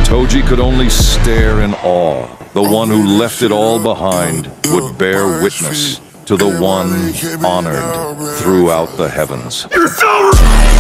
Toji could only stare in awe. The one who left it all behind would bear witness to the one honored throughout the heavens. You're so right!